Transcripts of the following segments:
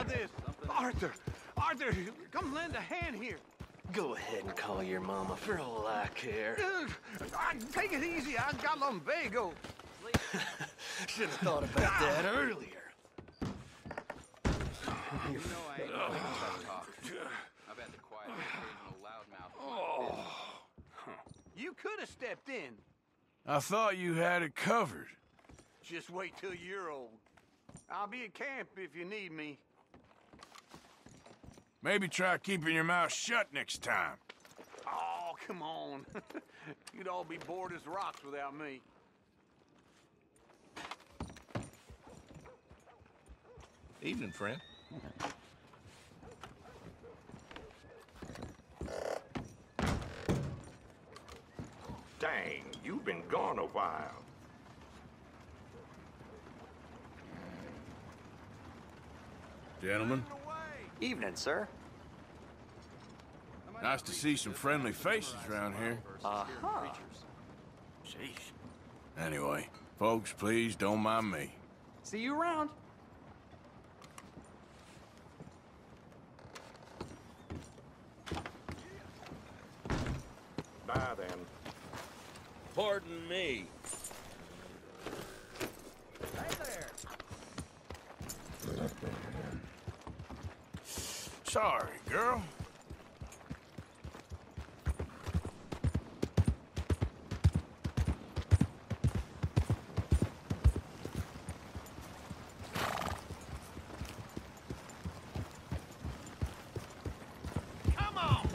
about this? Arthur! Arthur, come lend a hand here. Go ahead and call your mama for all I care. Take it easy, I got lumbago. Should have thought about that earlier. You know I ain't gonna make such talk. I've had to quiet the occasional loudmouth. You could have stepped in. I thought you had it covered. Just wait till you're old. I'll be at camp if you need me. Maybe try keeping your mouth shut next time. Oh, come on. You'd all be bored as rocks without me. Evening, friend. Dang, you've been gone a while. Gentlemen, Evening, sir. nice to see some friendly faces around here. Uh-huh. Sheesh. Anyway, folks, please don't mind me. See you around. Bye, then. Pardon me. Sorry, girl. Come on!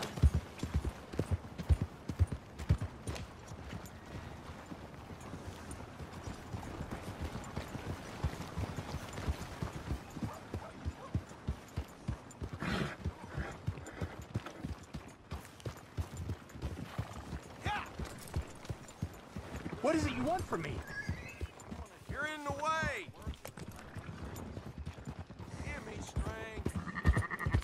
What is it you want from me? You're in the way! Give me strength.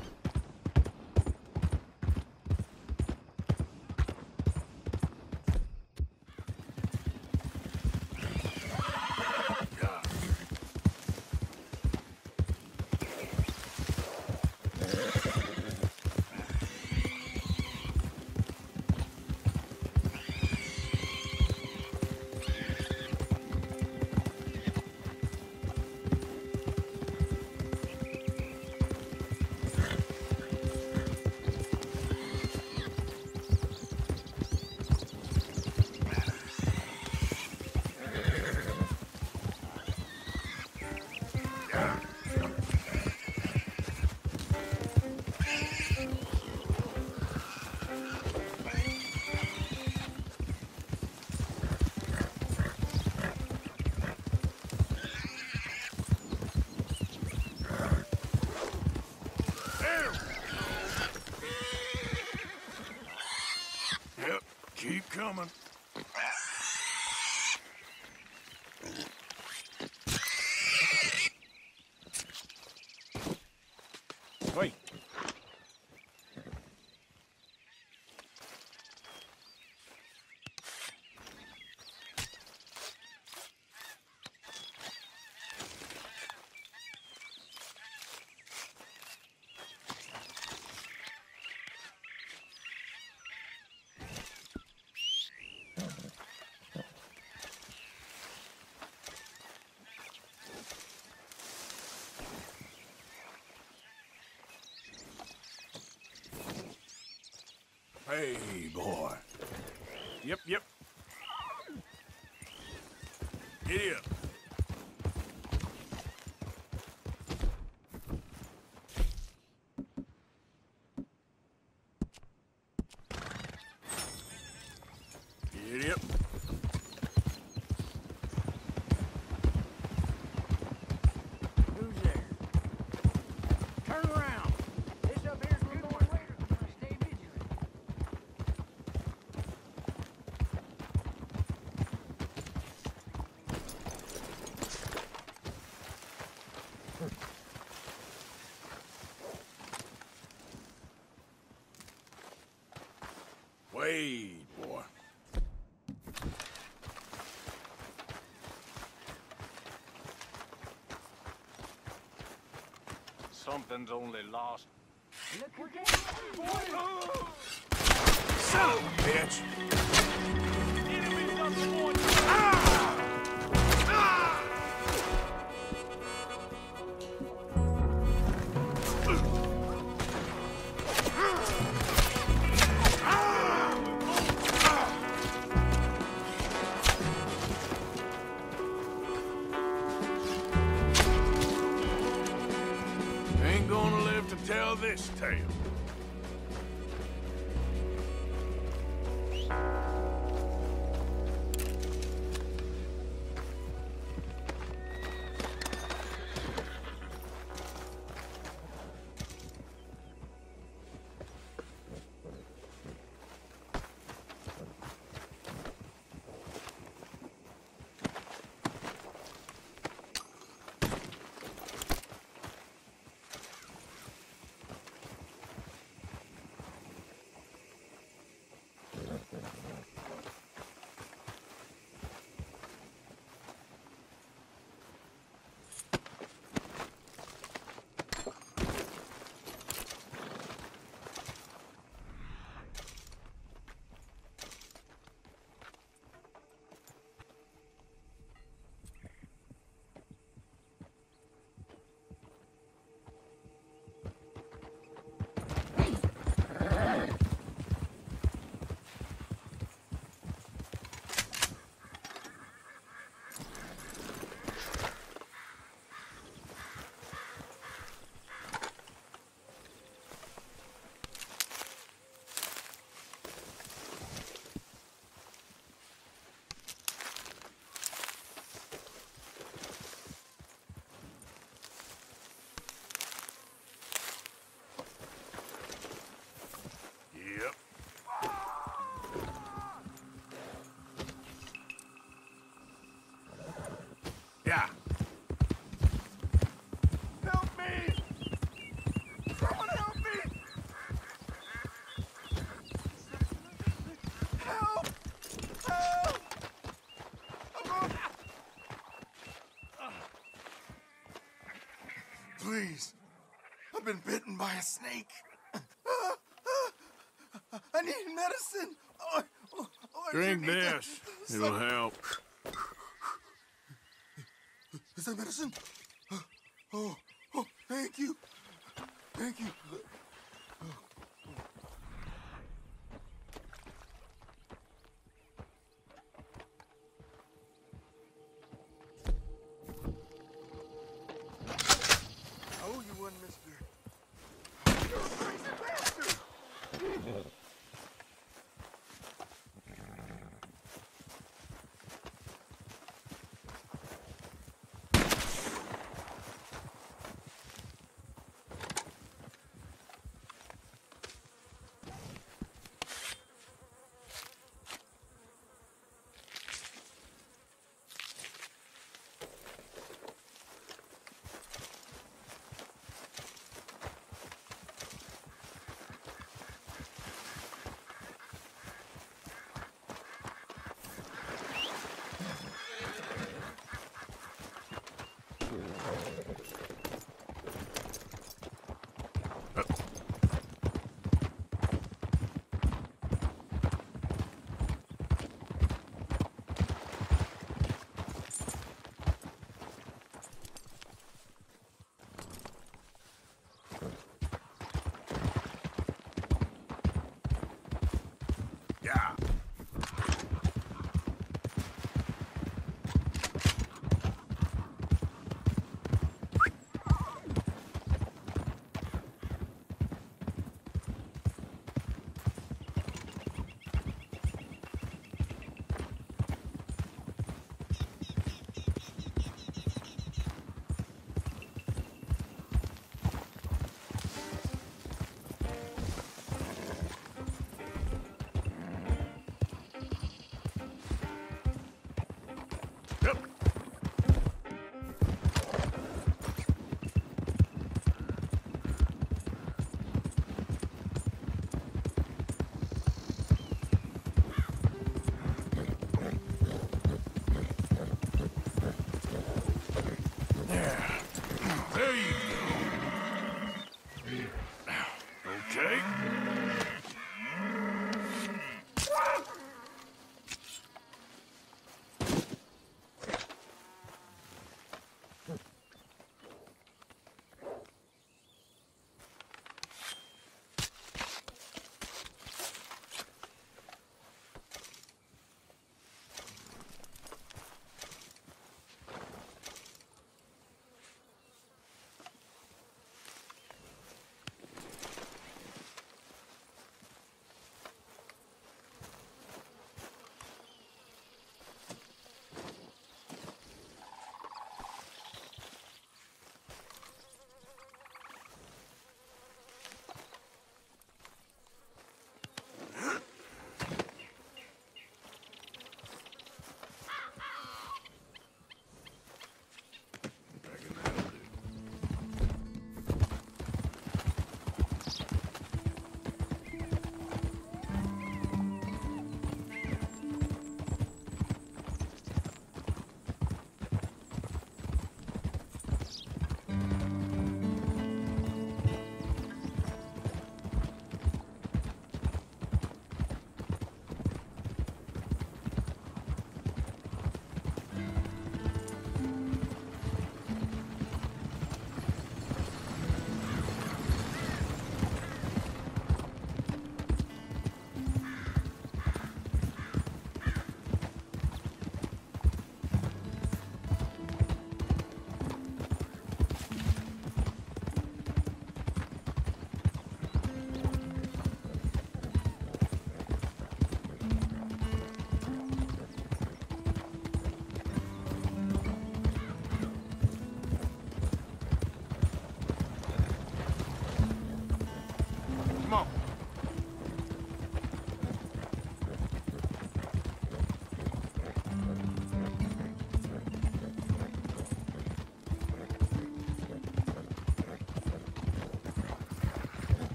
Yep, keep coming. Wait. Hey, boy. Yep. Giddy up. Giddy up. Who's there? Turn around. This up here's where we're going later. Stay vigilant. something's only lost. Look who came, boys! Son of a bitch! Enemies up the point! Ain't gonna live to tell this tale. Yep. Yeah. Help me! Someone help me! Help! Help! Please. I've been bitten by a snake. I need medicine. Drink this. It'll help. Is that medicine? Oh, thank you. Thank you. Oh, you one, mister. You're a crazy bastard.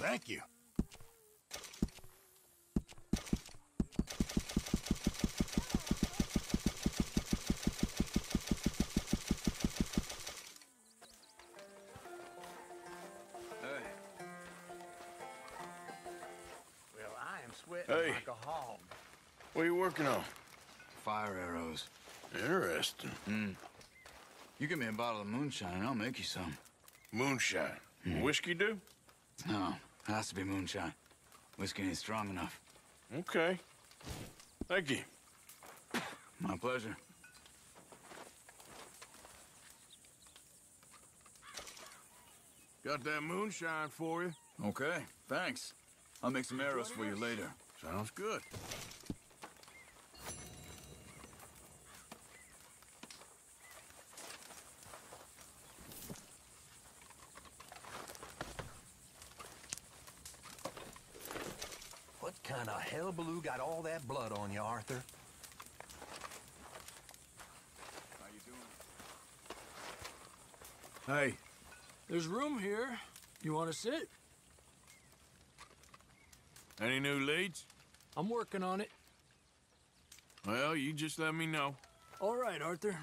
Thank you. Well, I am sweating Hey. like a hog. What are you working on? Fire arrows. Interesting. You give me a bottle of moonshine and I'll make you some. Moonshine. Whiskey do? No, has to be moonshine. Whiskey ain't strong enough. Okay. Thank you. My pleasure. Got that moonshine for you. Okay, thanks. I'll make some arrows for you later. Sounds good. What kind of hellbaloo got all that blood on you, Arthur? How you doing? Hey, there's room here. You want to sit? Any new leads? I'm working on it. Well, you just let me know. All right, Arthur.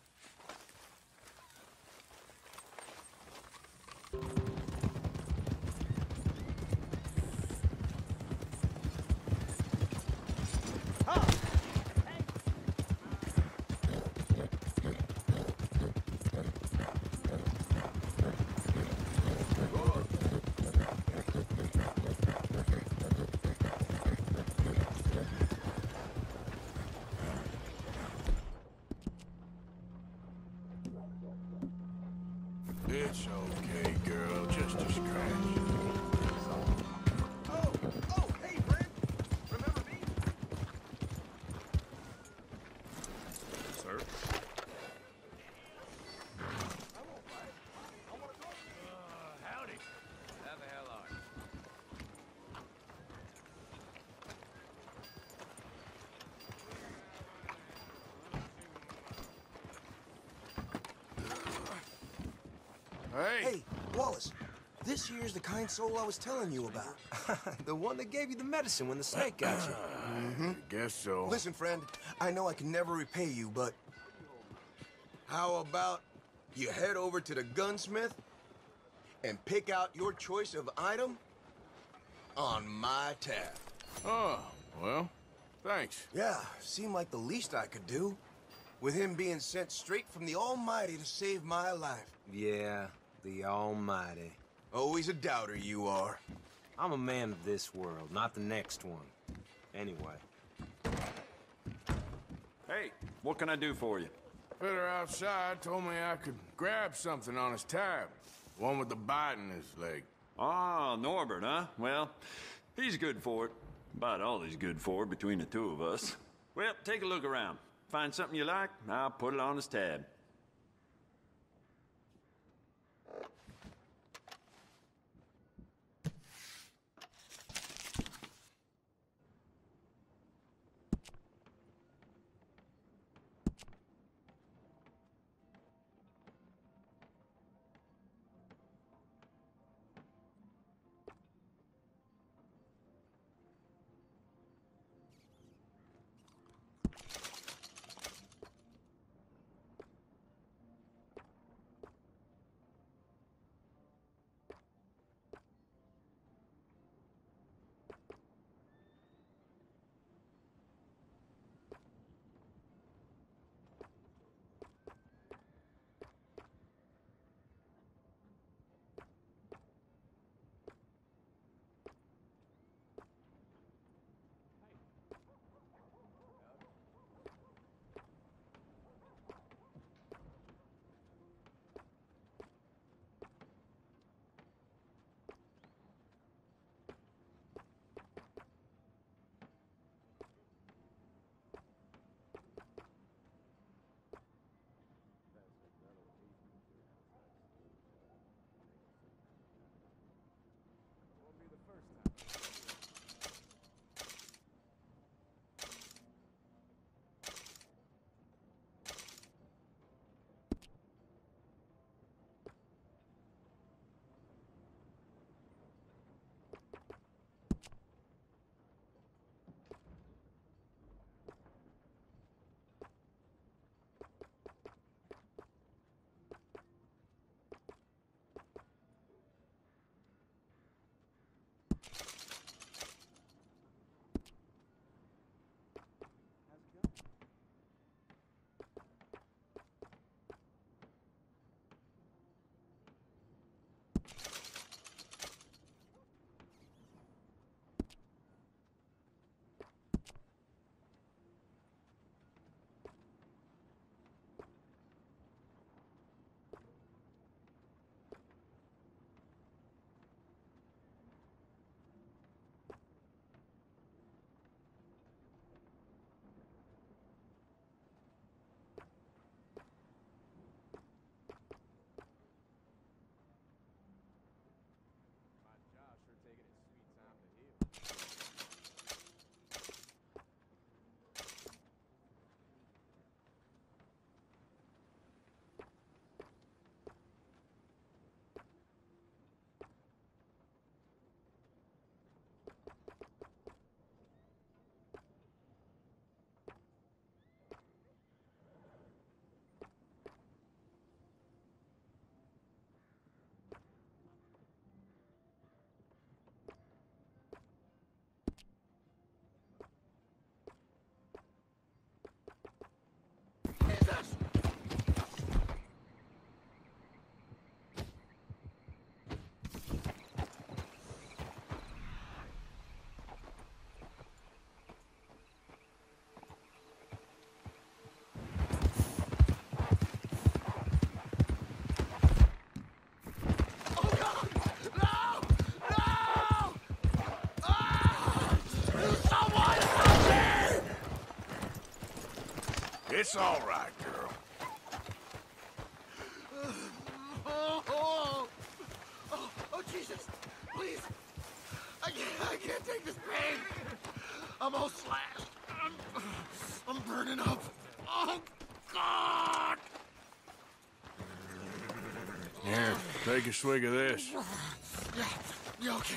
It's okay, girl. Just a scratch. Oh, hey, friend. Remember me? Sir? Howdy. How the hell are you? Hey! Hey, Wallace, this here's the kind soul I was telling you about. The one that gave you the medicine when the snake got you. I guess so. Listen, friend, I know I can never repay you, but how about you head over to the gunsmith and pick out your choice of item on my tab? Oh, well, thanks. Yeah, seemed like the least I could do, with him being sent straight from the Almighty to save my life. Yeah, the Almighty. Always a doubter, you are. I'm a man of this world, not the next one. Anyway. Hey, what can I do for you? Fitter outside told me I could grab something on his tab. One with the bite in his leg. Ah, Norbert, huh? Well, he's good for it. About all he's good for between the two of us. Well, take a look around. Find something you like, I'll put it on his tab. It's all right, girl. Oh, Jesus! Please! I can't take this pain! I'm all slashed. I'm burning up. Oh, God! Here, take a swig of this. Yeah, okay.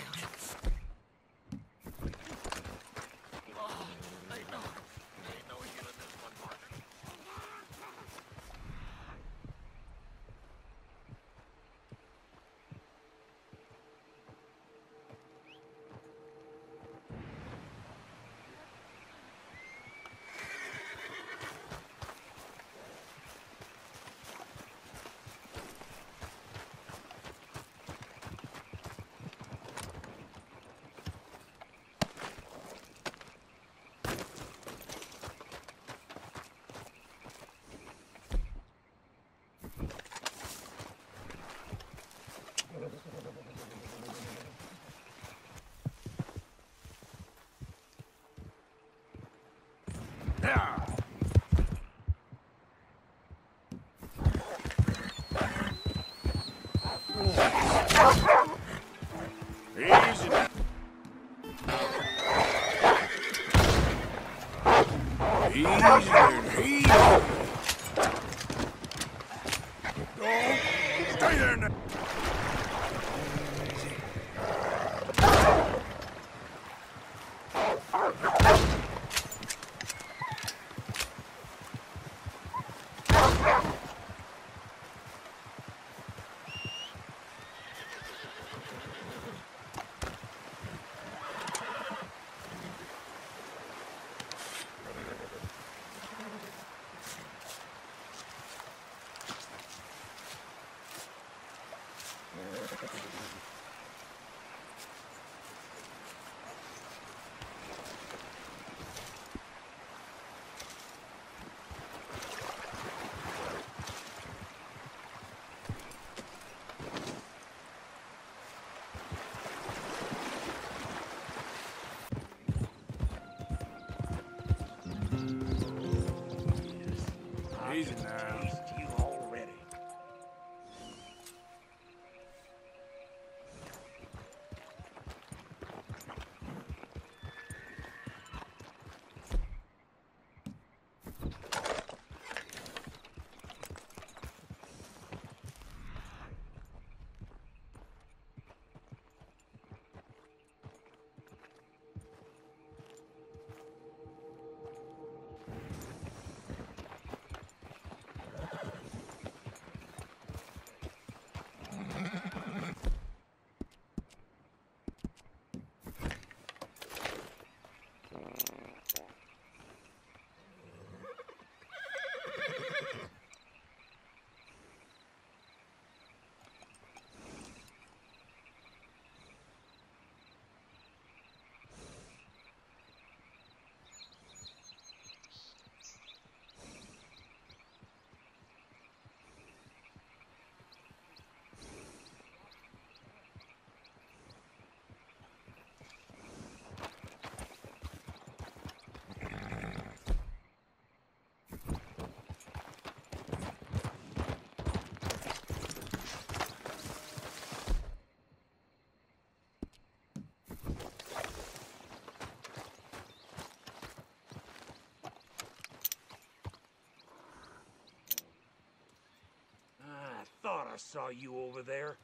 Easy. Easy there, easy. Oh, stay there now. Easy now. You already. I saw you over there.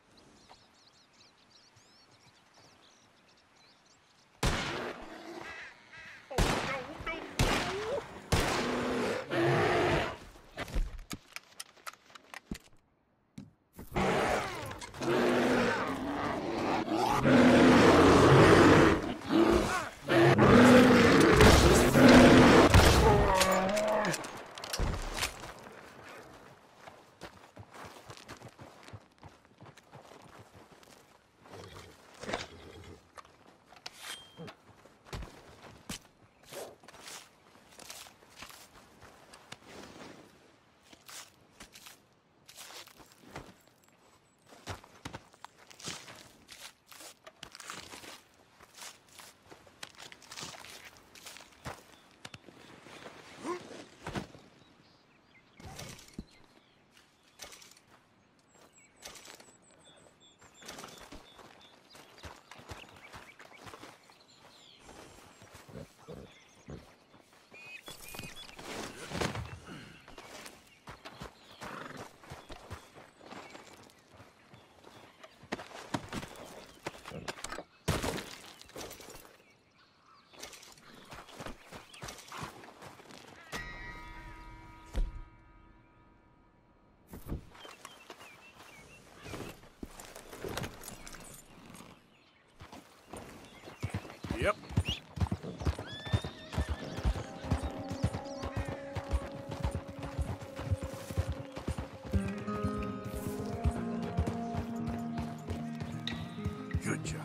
Yep. Good job.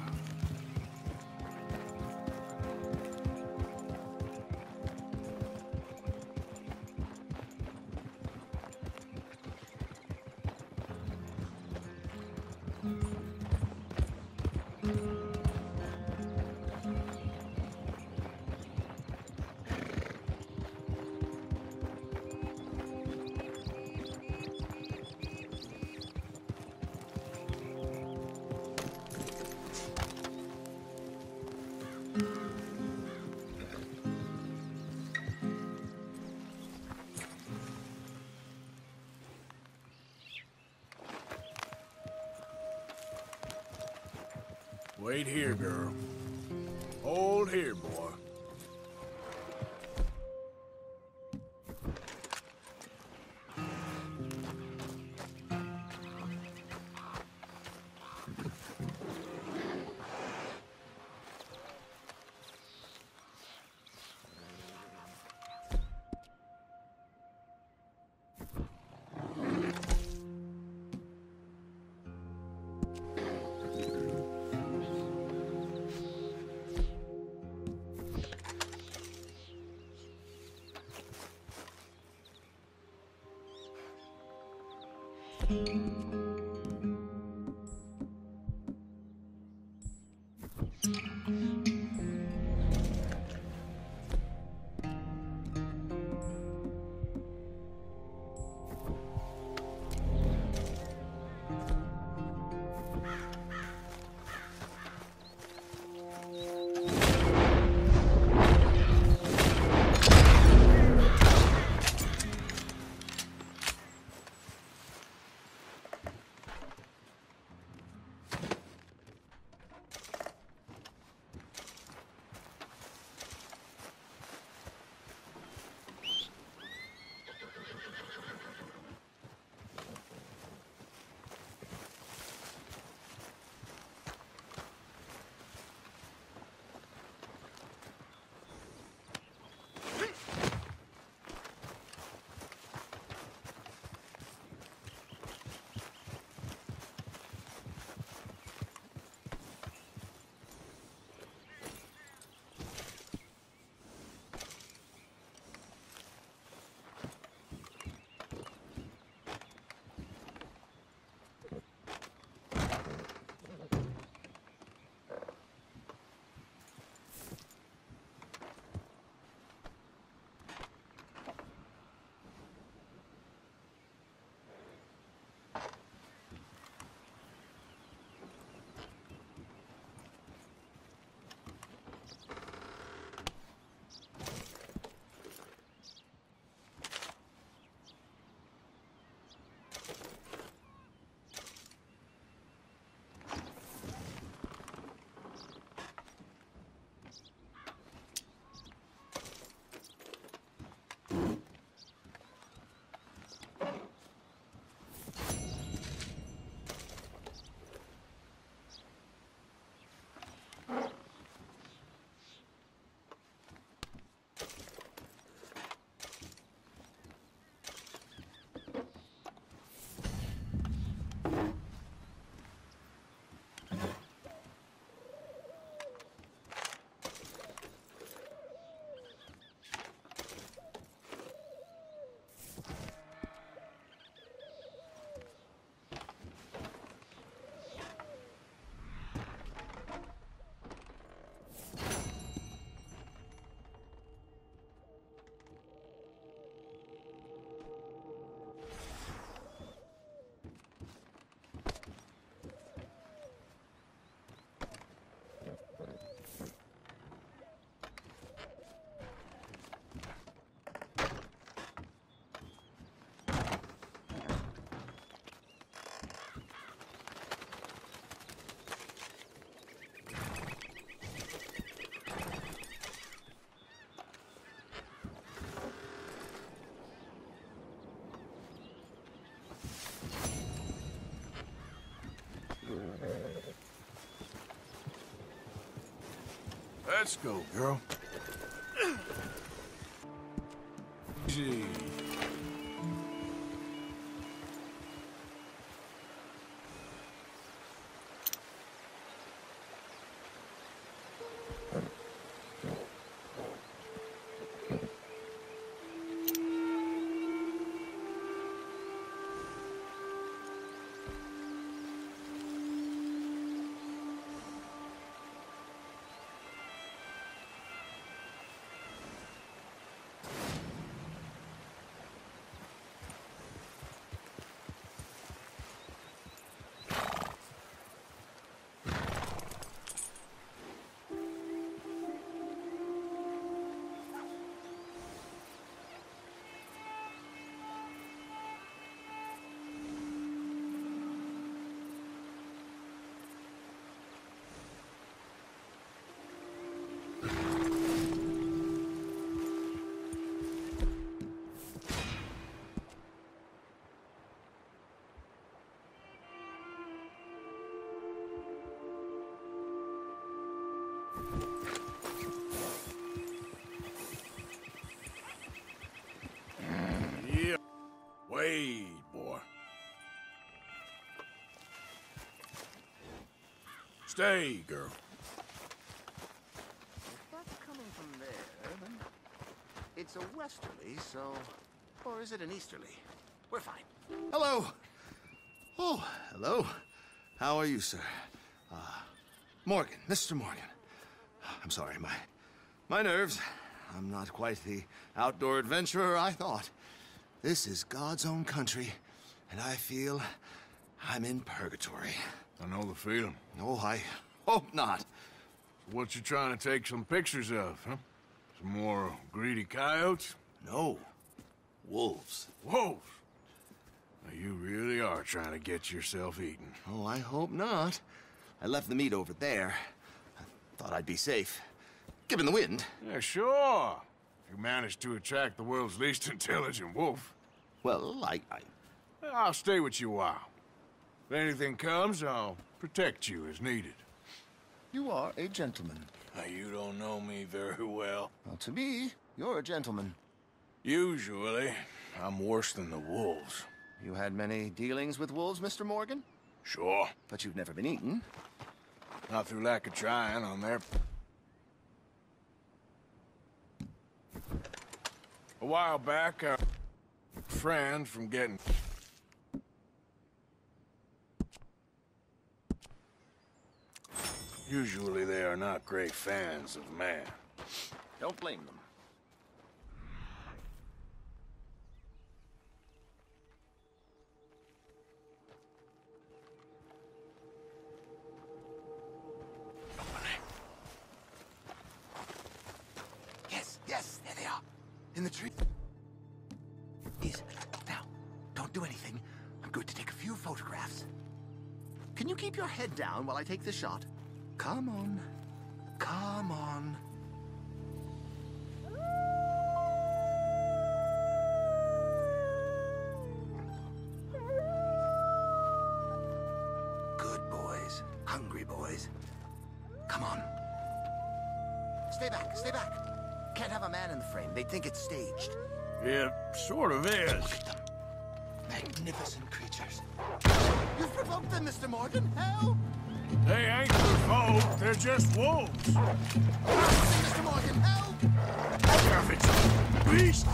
Wait here, girl. Hold here, boy. Let's go, girl. Easy. Yeah. Wait, boy. Stay, girl. If that's coming from there, then it's a westerly, so... Or is it an easterly? We're fine. Hello. Oh, hello. How are you, sir? Morgan, Mr. Morgan. I'm sorry, my nerves. I'm not quite the outdoor adventurer I thought. This is God's own country, and I feel I'm in purgatory. I know the feeling. Oh, I hope not. What you trying to take some pictures of, huh? Some more greedy coyotes? No. Wolves. Wolves? Now, you really are trying to get yourself eaten. Oh, I hope not. I left the meat over there. I thought I'd be safe. Given the wind. Yeah, sure. If you manage to attract the world's least intelligent wolf. Well, I'll stay with you a while. If anything comes, I'll protect you as needed. You are a gentleman. Now, you don't know me very well. Well, to me, you're a gentleman. Usually, I'm worse than the wolves. You had many dealings with wolves, Mr. Morgan? Sure. But you've never been eaten. Not through lack of trying on their... A while back, a friend from getting... Usually they are not great fans of man. Don't blame them. Yes, there they are. In the tree. Please, now, don't do anything. I'm going to take a few photographs. Can you keep your head down while I take this shot? Come on. Come on. Good boys. Hungry boys. Come on. Stay back, stay back. Can't have a man in the frame. They'd think it's staged. It sort of is. Look at them. Magnificent creatures. You've provoked them, Mr. Morgan. Help! They ain't provoked. They're just wolves. Mr. Morgan, help! Savage beast!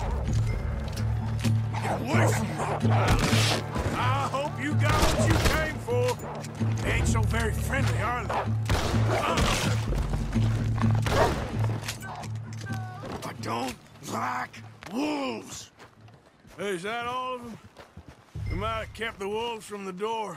Get away from me! I hope you got what you came for. They ain't so very friendly, are they? I don't like wolves. Hey, is that all of them? We might have kept the wolves from the door.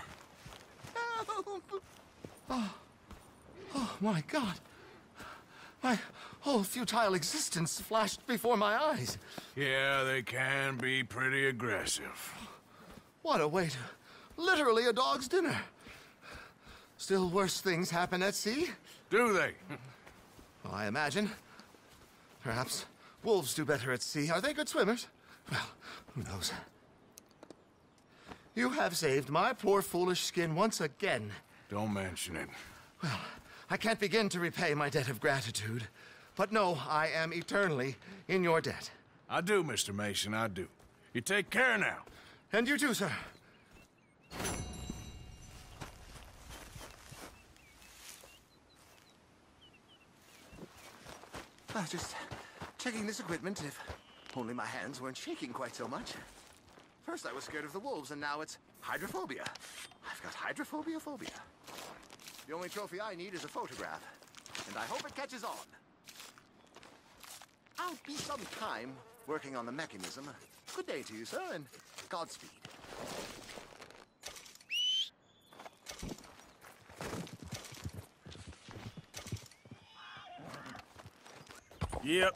Oh, my God. My whole futile existence flashed before my eyes. Yeah, they can be pretty aggressive. What a way to... Literally a dog's dinner. Still worse things happen at sea? Do they? Well, I imagine. Perhaps wolves do better at sea. Are they good swimmers? Well, who knows? You have saved my poor foolish skin once again. Don't mention it. Well, I can't begin to repay my debt of gratitude. But no, I am eternally in your debt. I do, Mr. Mason, I do. You take care now. And you too, sir. Just checking this equipment, if only my hands weren't shaking quite so much. First I was scared of the wolves, and now it's hydrophobia. I've got hydrophobia phobia. The only trophy I need is a photograph, and I hope it catches on. I'll be some time working on the mechanism. Good day to you, sir, and Godspeed. Yep.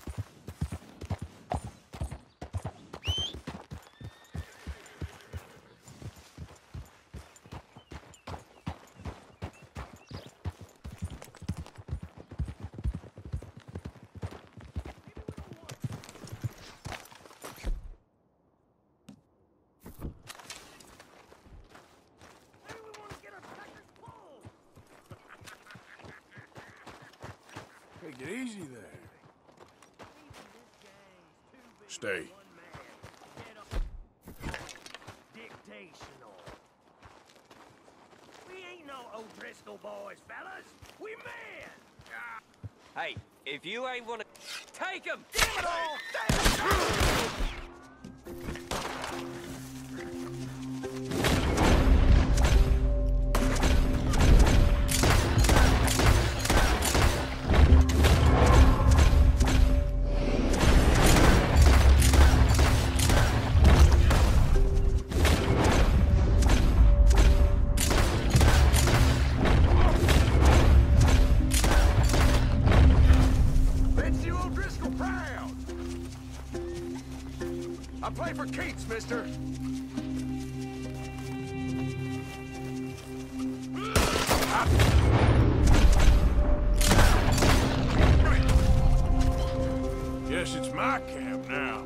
Take it easy there. Stay. Dictational. We ain't no O'Driscoll boys, fellas. We men. Hey, if you ain't wanna take him, Damn it all! I play for keeps, mister. Guess it's my camp now.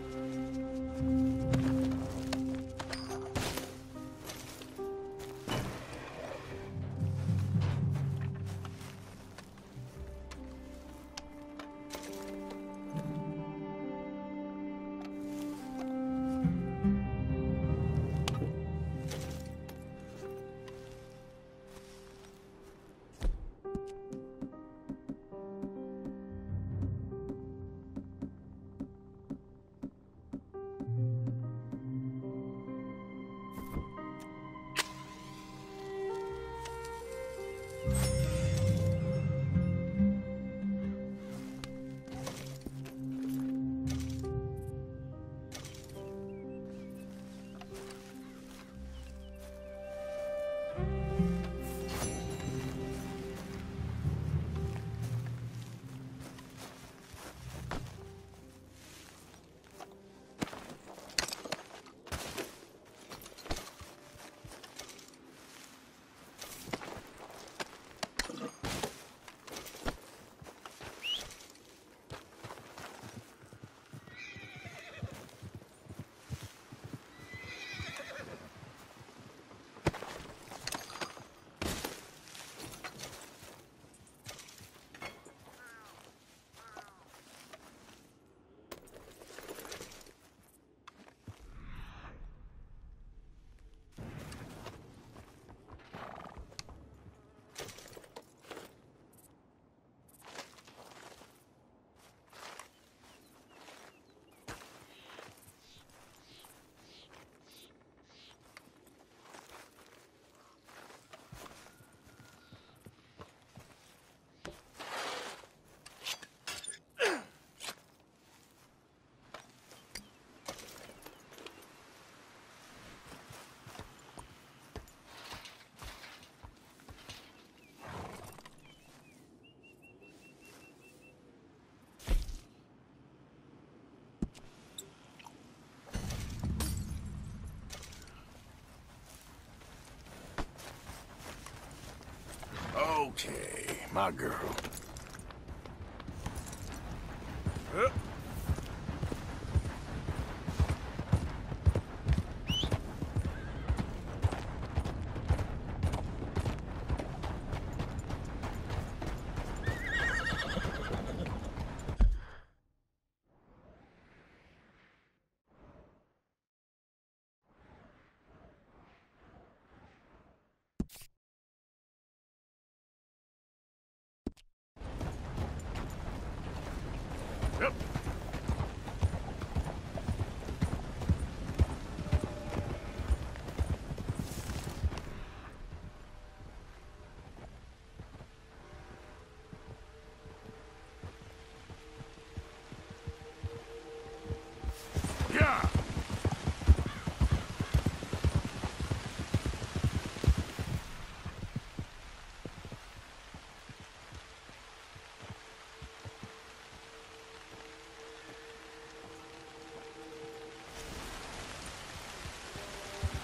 Okay, my girl.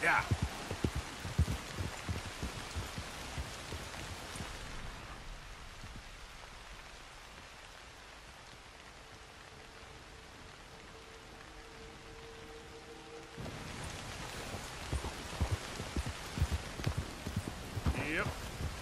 Yeah. Yep.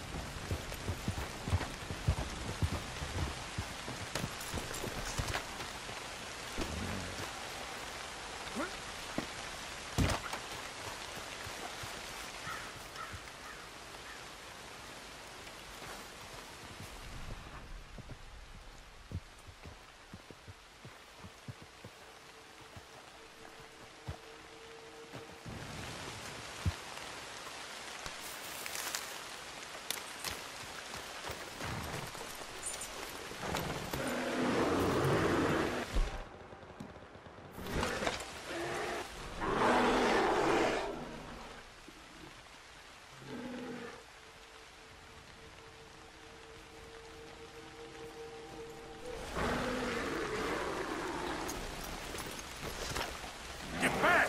Get back!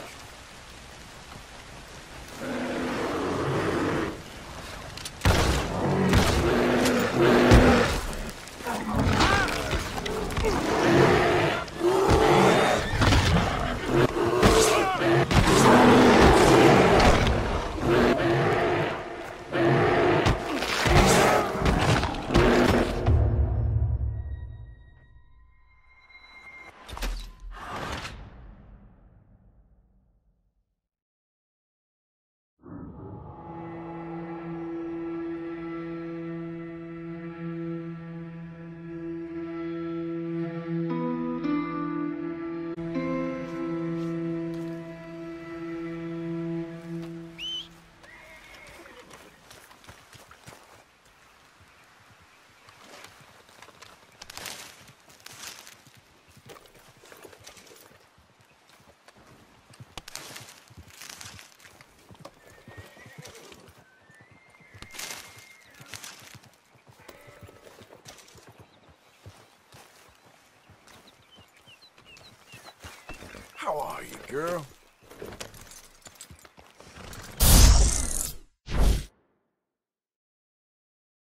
How are you, girl?